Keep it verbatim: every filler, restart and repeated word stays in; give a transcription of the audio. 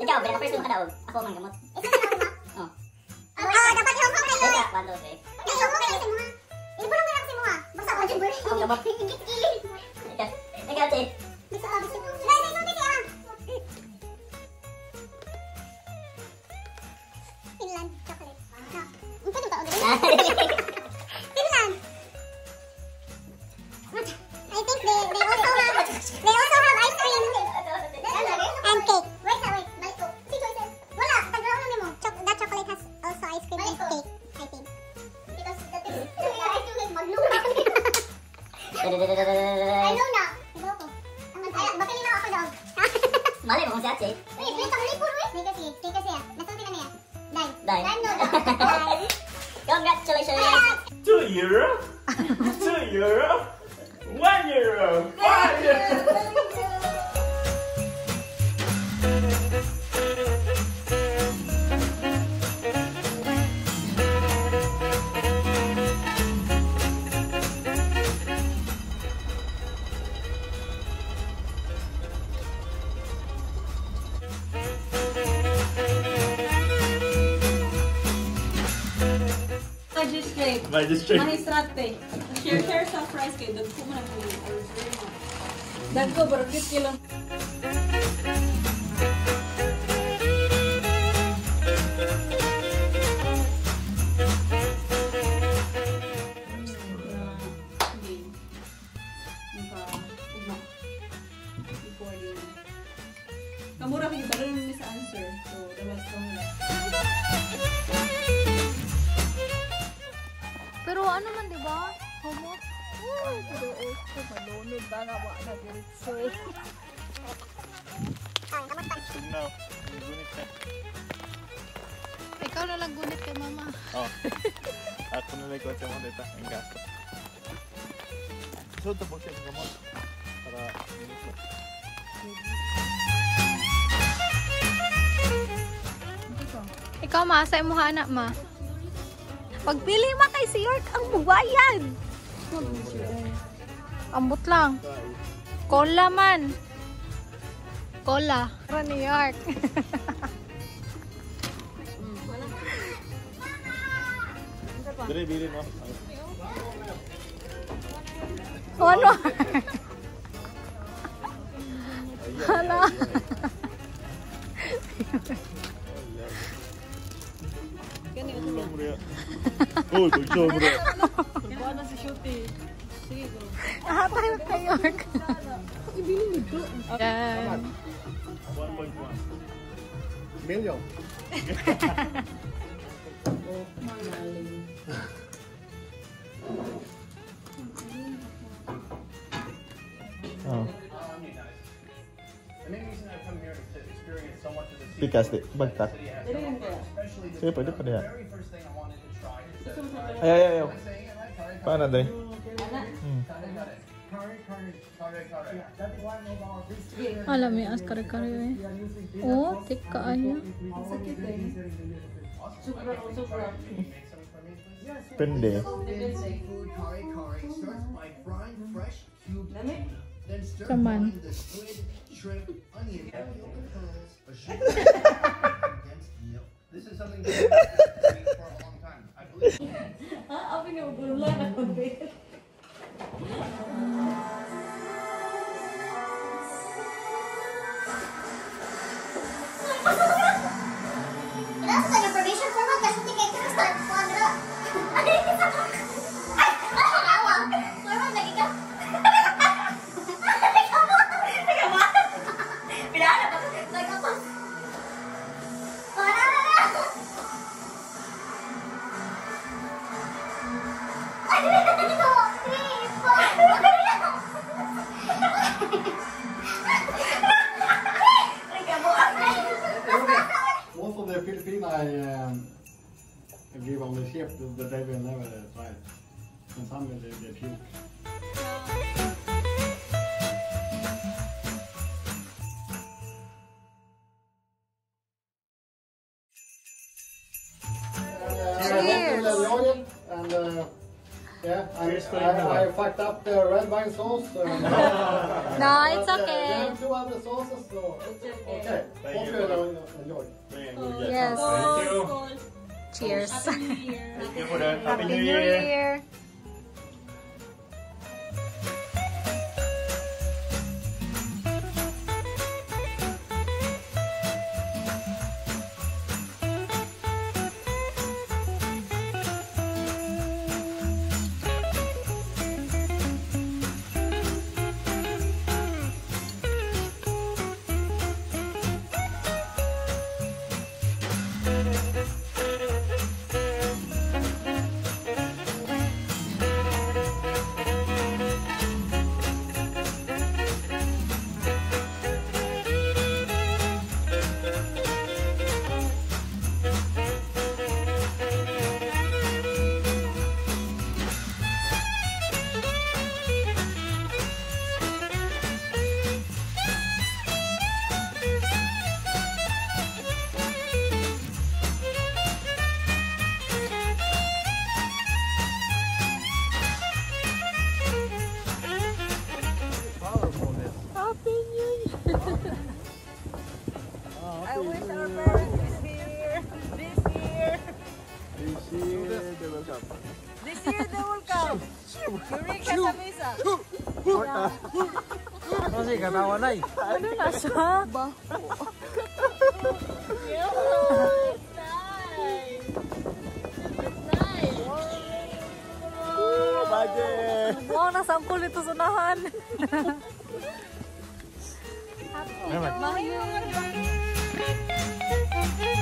Ikaw, pero first yung kadaog. Ako man gamot. Isa ka na ba? Oh. Ah, dapat yung mga kayo. Kaya, one, two, three. Ay, yung mga kayo sa mga. Ilibulong ka na kasi mga. Basta ako dyan, burn. Ang gamot. Higit-kilid. Ikaw, ikaw, Che. Bisa ka, bisa. Dahil, dahil, dahil, dahil. Finland chocolate. No. Ang pwede ba? Finland. I think they they also have they also have ice cream and cake. Wait, wait, balik ko. Si choices. Wala, tagraw na nimo. That chocolate has also ice cream and cake, I think. Because the ice cream is magluna. I know na. Ibo ko. Ay, bakit nila ako daw? Malay mo kung si Ate. Wait, wait, ang lipon, wait. May kasi, may kasi ah. Nasunti na niya. Dai. Dai. Dai, no, Dai. Congratulations! Two euro? Two euro? One euro! Five euro! Magistrate. Magistrate. Magistrate. Share share sa price kay dagko man ang order mo. Dagko barkit kilo. Kamura kay balo ni sa answer. So dapat kamura. Pero ano man, di ba? Homo? Uy, pero ito, malunod ba nga ba na diretso? No, gunit na. Ikaw na lang gunit kay mama. Oh. Ako na lang ko sa mga data. Ang gasto. So, tapos yung gamot. Para minito. Ikaw, ma, sa imo anak, ma. Pagpili ma kay si York ang bubayad. Ambot lang. Cola man. Cola. Para New York. Dali, bilin mo. Ano? Hala. Oh, pagsobra. Kuha na si Shooty. Sige go. Ah, tayo kay York. Ibili mo to. Yan. one point one. Million. Oh, magaling. Oh. The main reason I've come here is to experience so much of the Pikas, di. Bagtak. Dili mo kaya. especially the Sige, pwede pa niya. very first thing I wanted to try is Gusto mo sa Ay, ay, ay. Am I saying it right? Kare, Paano, Dre? Ana. Hmm. kare, kare. Kare, kare. Kare, kare. Yeah, that's one of our big Alam mo yung askar-kari eh. Oh, tika ayo. Sakit eh. Supra o supra. Make some for me, please. Pende. Seafood kare, kare starts by frying fresh cubed tuna. Then stir Come on. frying the squid, shrimp, onion, and open pearls, a sugar, condensed milk. This is something that I've been eating for a long time. I believe. Ah, abi nga gula na ko din. Nasa sa information format kasi tingay ka sa quadra. Ay, isa ka. Ay, awa. Format lagi ka. Most of the Filipino I um, give on the ship, but they will never try it. And some they, they puke. Cheers. And uh, Yeah, I, Cheers to I, you. I fucked up the red wine sauce. Uh, No, it's but, uh, okay. We have two other sauces, so It's okay. okay. Thank Hope you. you enjoy. Yes. Thank you. Skål. Cheers. Happy New Year. Thank you for that. Happy New Year. Happy New Year. I wish our parents is here this year. This year, they will come. This year they will come. Unica sa misa. Kasi katawa na eh. Ano na siya? Ba? It's nice. It's nice. Budget! Wow, nasangkol ito sa unahan. Naman. Mahirap.